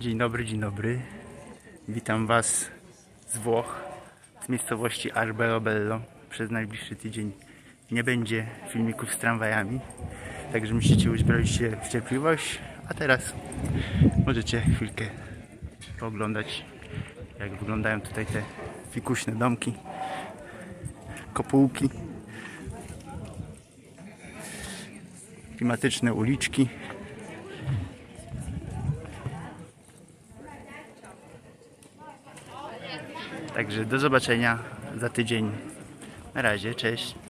Dzień dobry, dzień dobry. Witam Was z Włoch, z miejscowości Alberobello. Przez najbliższy tydzień nie będzie filmików z tramwajami, także musicie uzbroić się w cierpliwość. A teraz możecie chwilkę pooglądać, jak wyglądają tutaj te fikuśne domki, kopułki, klimatyczne uliczki. Także do zobaczenia za tydzień. Na razie, cześć.